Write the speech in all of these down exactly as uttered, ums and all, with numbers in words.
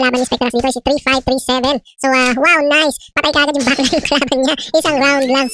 kalaban ni Spectrax dito ay si three five three seven. So, uh, wow, nice. Patay kagad yung backline ng kalaban niya. Isang round lang.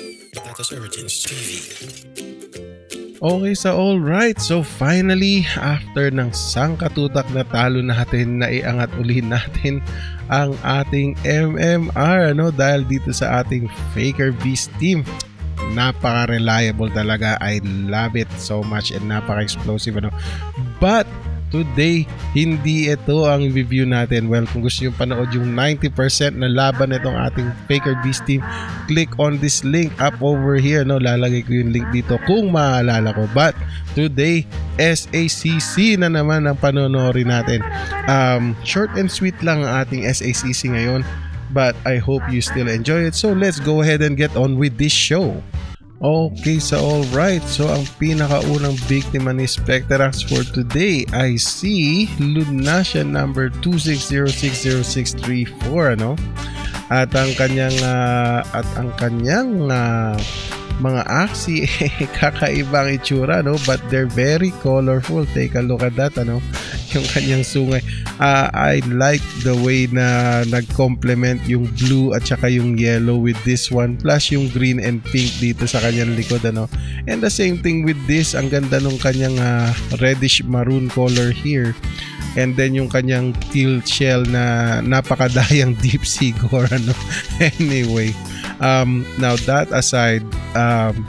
Okay, so alright. So finally, after ng sangkatutak na talo natin, naiangat uli natin ang ating M M R, ano, dahil dito sa ating Faker Beast team. Napaka-reliable talaga. I love it so much and napaka-explosive, ano. But today, hindi ito ang review natin. Well, kung gusto nyo panood yung ninety percent na laban itong ating Faker Beast team, click on this link up over here, no? Lalagay ko yung link dito kung maalala ko. But today, S A C C na naman ang panonorin natin. Um, short and sweet lang ang ating S A C C ngayon, but I hope you still enjoy it. So let's go ahead and get on with this show. Okay, so alright. So ang pinakaunang biktima ni Spectrax for today ay si Lunasia number two six zero six zero six three four, ano? At ang kanyang uh, at ang kanyang uh, mga aksi kakaibang itsura, no? But they're very colorful. Take a look at that, ano? Yung kanyang sungay. Uh, I like the way na nag-complement yung blue at saka yung yellow with this one. Plus yung green and pink dito sa kanyang likod, ano? And the same thing with this. Ang ganda nung kanyang uh, reddish maroon color here. And then yung kanyang teal shell na napakadayang deep sea gore, ano? Anyway. Um, now that aside, um,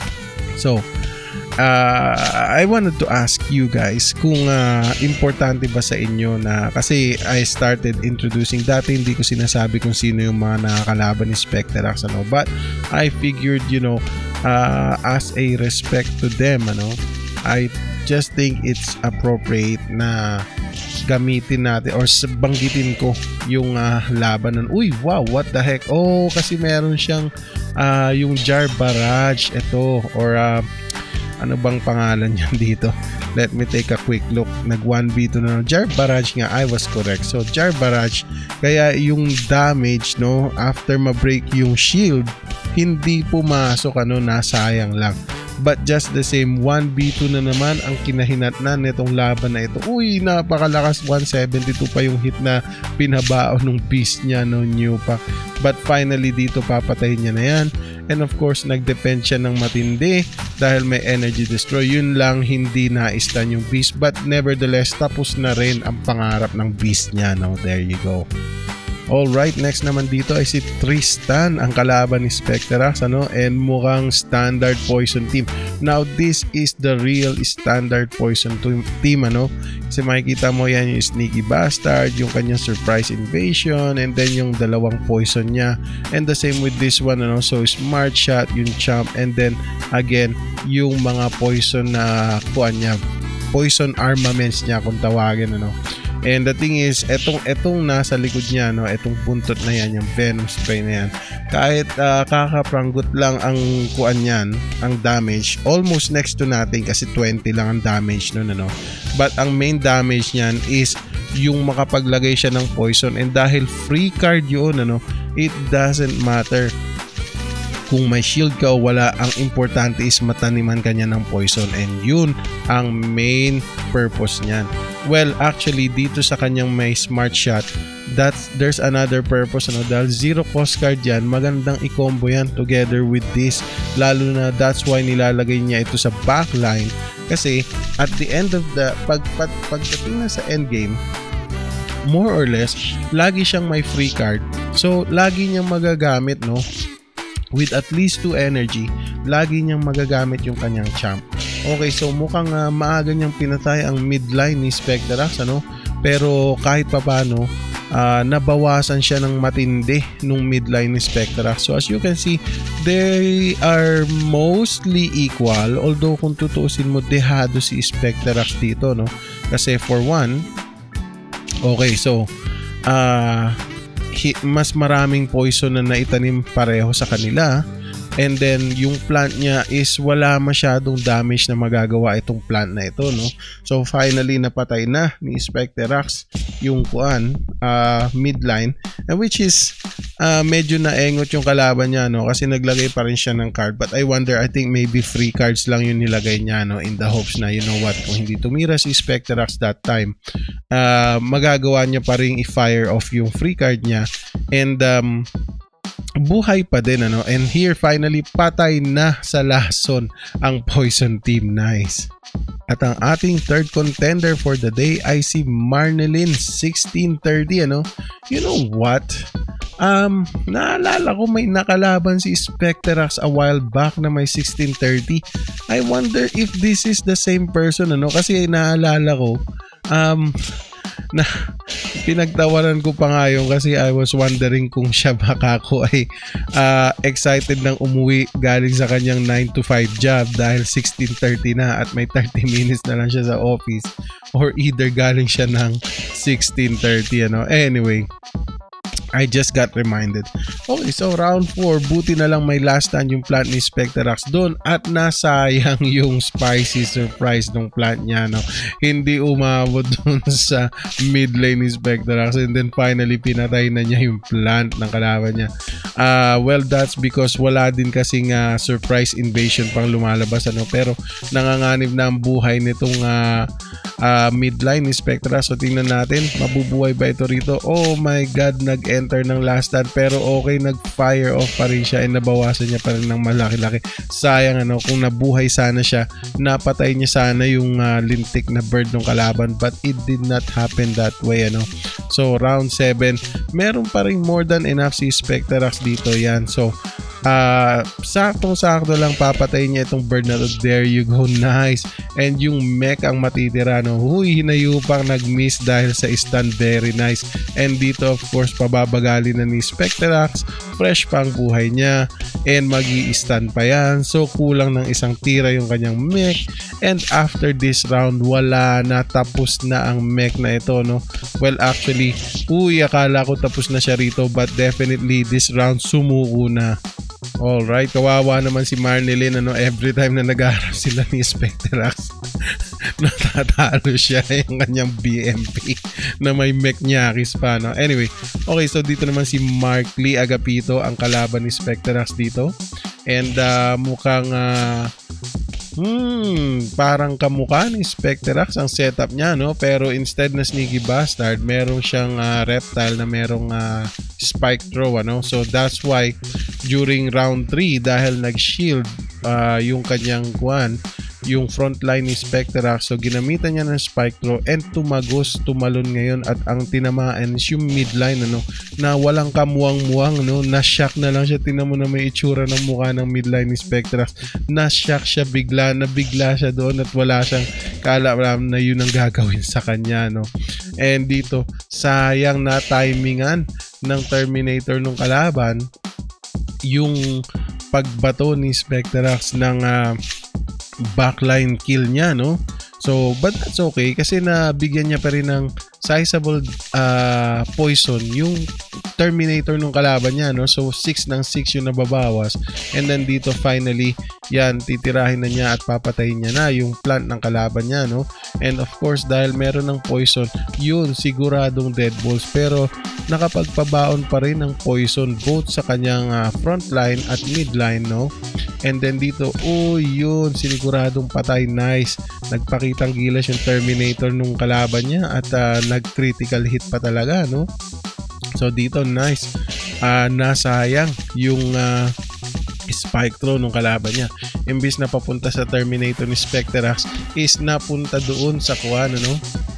so uh, I wanted to ask you guys kung uh, importante ba sa inyo na, kasi I started introducing, dati hindi ko sinasabi kung sino yung mga nakakalaban ni Spectrax, ano, but I figured, you know, uh, as a respect to them, ano, I just think it's appropriate na gamitin natin or banggitin ko yung uh, laban nun. Uy, wow, what the heck? Oh, kasi meron siyang uh, yung Jar Barrage ito, or uh, ano bang pangalan niyan dito? Let me take a quick look. Nag one v two na. Jar Barrage nga, I was correct. So Jar Barrage, kaya yung damage, no, after ma-break yung shield, hindi pumasok, ano, nasayang lang. But just the same, one v two na naman ang kinahinatnan nitong laban na ito. Uy, napakalakas. one seventy-two pa yung hit na pinabaon ng beast niya, no, new pa. But finally dito papatayin niya na yan. And of course, nag-depend siya ng matindi dahil may energy destroy. Yun lang, hindi na-stun yung beast. But nevertheless, tapos na rin ang pangarap ng beast niya, no. There you go. Alright, next naman dito ay si Tristan, ang kalaban ni Spectrax, ano, and mukhang standard poison team. Now, this is the real standard poison team, ano, kasi makikita mo yan yung Sneaky Bastard, yung kanyang surprise invasion, and then yung dalawang poison niya, and the same with this one, ano, so smart shot, yung champ, and then again, yung mga poison na kuan niya, poison armaments niya kung tawagin, ano. And the thing is, etong etong nasa likod niya, no, etong buntot na yan, yung venom spray na yan, kahit uh, kakapranggot lang ang kuan niyan, ang damage, almost next to nothing kasi twenty lang ang damage nun, ano. But ang main damage niyan is yung makapaglagay siya ng poison, and dahil free card yun, ano, it doesn't matter kung may shield ka o wala, ang importante is mataniman ka niya ng poison, and yun ang main purpose niyan. Well, actually dito sa kanyang may smart shot, that's there's another purpose, ano, dahil zero cost card yan, magandang i-combo yan together with this, lalo na that's why nilalagay niya ito sa backline, kasi at the end of the pag, pag, pagdating na sa endgame, more or less lagi siyang may free card, so lagi niyang magagamit, no, with at least two energy, lagi niyang magagamit yung kanyang champ. Okay, so mukhang uh, maaga niyang pinatay ang midline ni Spectrax, ano, pero kahit papano uh, nabawasan siya ng matindi nung midline ni Spectrax. So as you can see, they are mostly equal, although kung tutuusin mo, dehado si Spectrax dito, no, kasi for one, okay, so uh, mas maraming poison na naitanim pareho sa kanila. And then yung plant niya is wala masyadong damage na magagawa itong plant na ito, no? So finally napatay na ni Specterax yung kuan, uh, midline, and which is uh, medyo naengot yung kalaban niya, no? Kasi naglagay pa rin siya ng card, but I wonder, I think maybe free cards lang yung nilagay niya, no? In the hopes na, you know what, kung hindi tumira si Specterax that time, uh, magagawa niya pa rin i-fire off yung free card niya, and um, buhay pa din, ano? And here finally patay na sa lason ang Poison Team. Nice. At ang ating third contender for the day ay si Marnelin sixteen thirty, ano? You know what? Um, naalala ko may nakalaban si Specterax a while back na may sixteen thirty. I wonder if this is the same person, ano? Kasi naalala ko um na pinagtawanan ko pa nga yun kasi I was wondering kung siya baka ako ay uh, excited nang umuwi galing sa kanyang nine to five job dahil sixteen thirty na at may thirty minutes na lang siya sa office, or either galing siya ng sixteen thirty, ano. Anyway, I just got reminded. Okay, so round four, buti na lang may last stand yung plant ni Specterax doon at nasayang yung spicy surprise ng plant niya, no? Hindi umabot doon sa mid lane ni Specterax, and then finally pinatay na niya yung plant ng kalaban niya. Uh, well, that's because wala din kasing uh, surprise invasion pang lumalabas, ano? Pero nanganganib na ang buhay nitong uh, uh, mid lane ni Specterax. So tingnan natin, mabubuhay ba ito rito? Oh my god, nag-enter ng last stand, pero okay, nag-fire off pa rin siya and nabawasan niya pa rin ng malaki-laki. Sayang, ano, kung nabuhay sana siya, napatay niya sana yung uh, lintik na bird ng kalaban, but it did not happen that way, ano. So round seven, meron pa rin more than enough si Specterax dito. Yan, so Uh, saktong-sakto lang papatay niya itong bird na to. There you go, nice. And yung mech ang matitira, no? Huy, hinayupang nag-miss dahil sa stun, very nice. And dito of course pababagali na ni Specterax, fresh pang buhay niya and magi-stun pa yan, so kulang ng isang tira yung kanyang mech. And after this round, wala na, tapos na ang mech na ito, no? Well, actually, uy, akala ko tapos na siya rito, but definitely this round sumuko na. Alright, kawawa naman si Marnelin, ano, every time na nag-aarap sila ni Specterax natatalo siya yung kanyang B M P na may mech nyakis pa, no? Anyway, okay, so dito naman si Mark Lee Agapito ang kalaban ni Specterax dito, and uh, mukhang uh, Hmm, parang kamukha ni Specterax ang setup niya, no? Pero instead na Sneaky Bastard, meron siyang uh, reptile na merong uh, spike throw, ano? So that's why during round three, dahil nag-shield uh, yung kanyang kuan, yung frontline ni Specterax, so ginamitan niya ng spike throw and tumagos, tumalon ngayon, at ang tinamaan is yung midline, ano, na walang kamuwang-muwang, no? Na-shock na lang siya. Tingnan mo na may itsura ng mukha ng midline ni Specterax. Na-shock siya bigla, nabigla siya doon at wala siyang kaalam na yun ang gagawin sa kanya, no? And dito, sayang na timingan ng Terminator nung kalaban yung pagbato ni Specterax ng uh, backline kill niya, no? So, but that's okay kasi nabigyan niya pa rin ng sizable uh, poison yung Terminator nung kalaban niya, no? So six ng six yung nababawas, and then dito finally yan, titirahin na niya at papatayin niya na yung plant ng kalaban niya, no? And of course, dahil meron ng poison, yun, siguradong dead balls, pero nakapagpabaon pa rin ng poison both sa kanyang uh, frontline at midline, no? And then dito, oh yun, siniguradong patay. Nice. Nagpakitang gilas yung Terminator nung kalaban niya at uh, nag-critical hit pa talaga, no? So dito, nice. Uh, nasayang yung uh, spike throw nung kalaban niya. Imbis na papunta sa Terminator ni Specterax, is napunta doon sa kuwan, ano?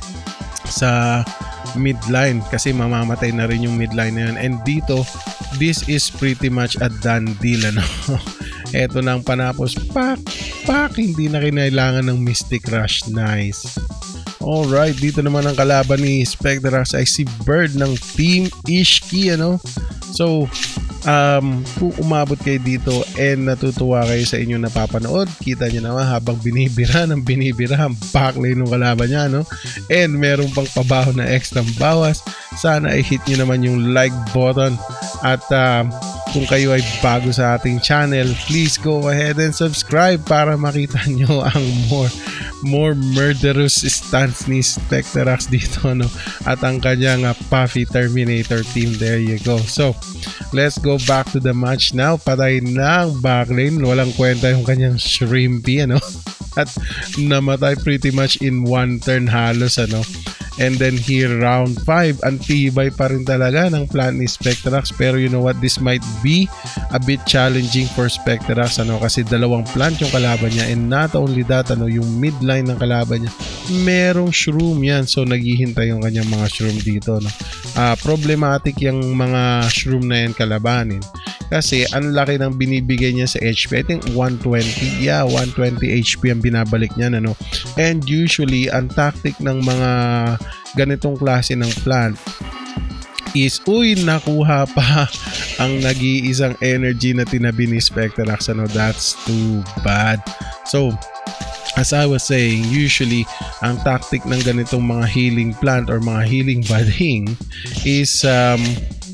Sa midline, kasi mamamatay na rin yung midline na yun. And dito, this is pretty much a done deal, ano? Eto na ang panapos. Pak! Pak! Hindi na kinailangan ng Mystic Rush. Nice. Alright, dito naman ang kalaban ni Specterax ay si Bird ng Team Ishki, ano? So, um, kung umabot kayo dito and natutuwa kayo sa inyong napapanood, kita nyo naman habang binibira ng binibira ang backlane ng kalaban niya, no? And meron pang pabaho na extra bawas. Sana i-hit nyo naman yung like button at uh, kung kayo ay bago sa ating channel, please go ahead and subscribe para makita nyo ang more more murderous stance ni Spectrax dito, no? At ang kanyang uh, Puffy Terminator team. There you go. So let's go back to the match now. Patay ng backlane, walang kwenta yung kanyang Shrimpy, ano? At namatay pretty much in one turn halos, ano? And then here round five, ang tibay pa rin talaga ng plan ni Spectrax, pero you know what, this might be a bit challenging for Spectrax, ano, kasi dalawang plant yung kalaban niya, and not only that, ano, yung midline ng kalaban niya merong shroom yan, so naghihintay yung kanyang mga shroom dito, no? Uh, problematic yung mga shroom na yan kalabanin kasi ang laki ng binibigay niya sa H P. I think one twenty, yeah, one twenty H P ang binabalik niya, ano? And usually ang tactic ng mga ganitong klase ng plant is, uy, nakuha pa ang nag-iisang energy na tinabi ni Spectrax, ano? That's too bad. So as I was saying, usually ang tactic ng ganitong mga healing plant or mga healing bading is um,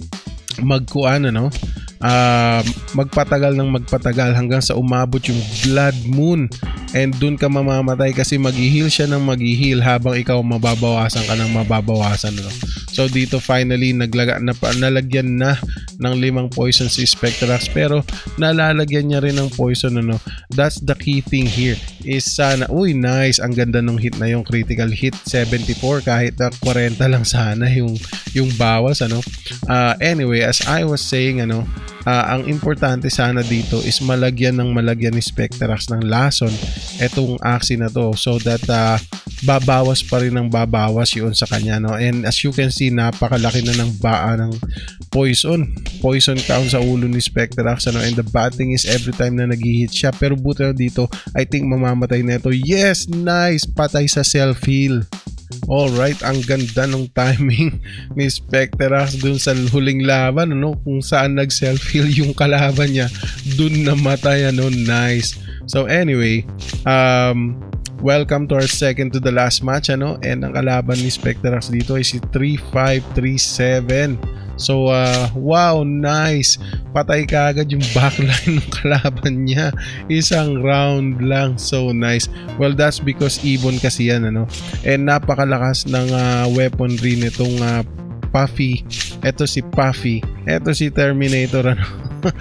magkuan, ano? Uh, magpatagal ng magpatagal hanggang sa umabot yung blood moon, and dun ka mamamatay kasi mag-heal siya ng mag-heal habang ikaw mababawasan ka ng mababawasan, no? So dito finally naglaga, na, nalagyan na ng limang poison si Spectrax, pero nalalagyan niya rin ng poison, ano? That's the key thing here is sana, uy, nice, ang ganda ng hit na yung critical hit, seventy-four, kahit na forty lang sana yung yung bawas, ano? Uh, anyway, as I was saying, ano, uh, ang importante sana dito is malagyan ng malagyan ni Spectrax ng lason etong Axie na to, so that uh, babawas pa rin ng babawas yun sa kanya, no? And as you can see, napakalaki na ng baa ng poison poison count sa ulo ni Spectrax, ano? And the bad thing is every time na nag-hit siya, pero buti na dito, I think mamamatay na ito. Yes, nice, patay sa self heal. Alright, ang ganda ng timing ni Spectrax dun sa huling laban, ano? Kung saan nag self heal yung kalaban niya, dun namatay, ano? Nice. So anyway, um welcome to our second to the last match, ano? And ang kalaban ni Spectrax dito ay si three five three seven. So uh, wow, nice, patay kaagad yung backline ng kalaban niya, isang round lang. So nice. Well, that's because Ibon kasi yan, ano? And napakalakas ng uh, weaponry nitong uh, Puffy. Ito si Puffy, ito si Terminator, ano?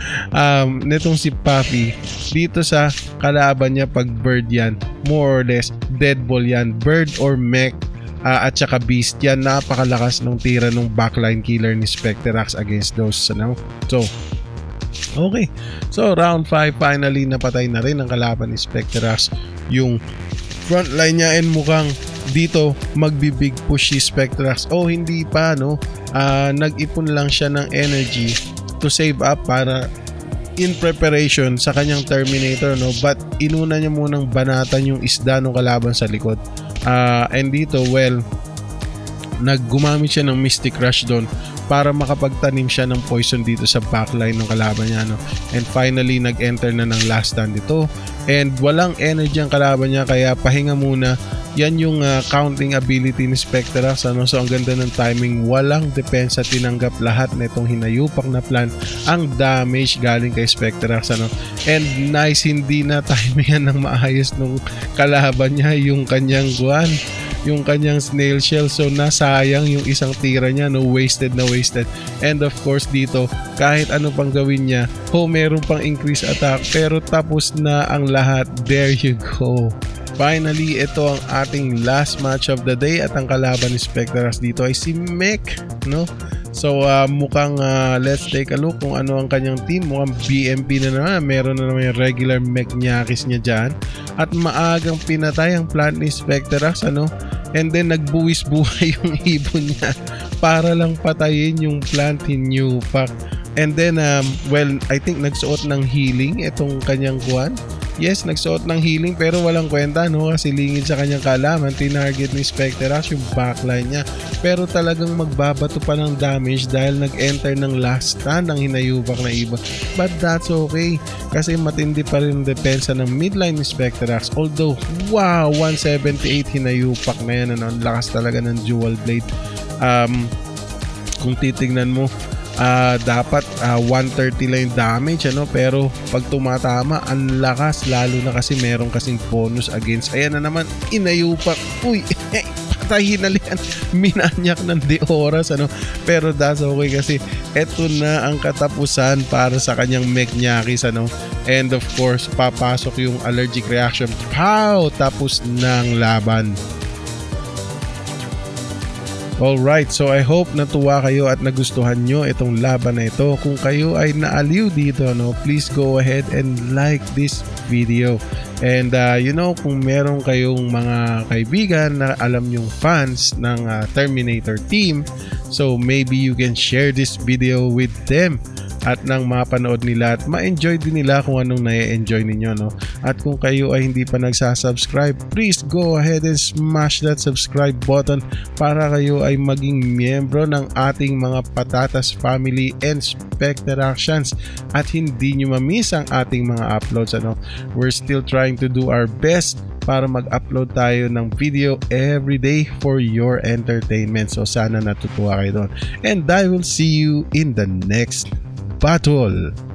um, nitong si Puffy dito sa kalaban niya, pag bird yan, more or less dead ball yan, bird or mech, uh, at saka beast yan. Napakalakas ng tira ng backline killer ni Spectrax against those, ano? So okay, so round five, finally napatay na rin ang kalaban ni Spectrax yung frontline niya, and mukhang dito magbi-big push si Spectrax. Oh, hindi pa, no? Uh, nag-ipon lang siya ng energy to save up para in preparation sa kanyang Terminator, no? But inuna niya munang banatan yung isda ng kalaban sa likod. Uh, and dito, well, naggumamit siya ng Mystic Rush doon para makapagtanim siya ng poison dito sa backline ng kalaban niya, no? And finally, nag-enter na ng last stand dito, and walang energy ang kalaban niya, kaya pahinga muna. Yan yung uh, counting ability ni Spectrax, ano? So ang ganda ng timing, walang depensa, tinanggap lahat na itong hinayupak na plan ang damage galing kay Spectrax, ano? And nice, hindi na timingan ng maayos nung kalaban niya yung kanyang guwan, yung kanyang snail shell. So nasayang yung isang tira niya, no? Wasted na wasted. And of course dito, kahit ano pang gawin niya, oh, meron pang increase attack, pero tapos na ang lahat. There you go. Finally, ito ang ating last match of the day, at ang kalaban ni Spectrax dito ay si Mech, no? So uh, mukhang uh, let's take a look kung ano ang kanyang team. Mukhang B M P na naman, meron na naman yung regular Mechnyakis niya dyan, at maagang pinatay ang plant ni Spectrax, ano? And then nagbuwis buhay yung ibon niya para lang patayin yung plant ni Newpack. And then um, well, I think nagsuot ng healing itong kanyang kuwan. Yes, nagsuot ng healing, pero walang kwenta, no? Kasi lingid sa kanyang kalaman, tinarget ni Spectrax yung backline niya, pero talagang magbabato pa ng damage dahil nag-enter ng last stand ng hinayupak na iba. But that's okay, kasi matindi pa rin depensa ng midline ni Spectrax. Although, wow, one seventy-eight hinayupak na yan, ano? Ang lakas talaga ng dual blade. Um, kung titignan mo, uh, dapat uh, one thirty lang yung damage, ano, pero pag tumatama ang lakas, lalo na kasi meron kasing bonus against. Ayan na naman, inayupak. Uy, patayin na liyan, minanyak ng di oras, ano, pero that's okay kasi eto na ang katapusan para sa kanyang Meknyakis, ano. And of course, papasok yung allergic reaction. Pow! Tapos ng laban. Alright, so I hope natuwa kayo at nagustuhan nyo itong laban na ito. Kung kayo ay naaliw dito, no, please go ahead and like this video. And uh, you know, kung meron kayong mga kaibigan na alam yung fans ng uh, Terminator team, so maybe you can share this video with them at nang mapanood nila at ma-enjoy din nila kung anong na-enjoy ninyo, no? At kung kayo ay hindi pa nagsasubscribe, please go ahead and smash that subscribe button para kayo ay maging miyembro ng ating mga Patatas Family and Specteractions at hindi nyo ma-miss ang ating mga uploads, ano? We're still trying to do our best para mag-upload tayo ng video every day for your entertainment. So sana natutuwa kayo doon. And I will see you in the next battle.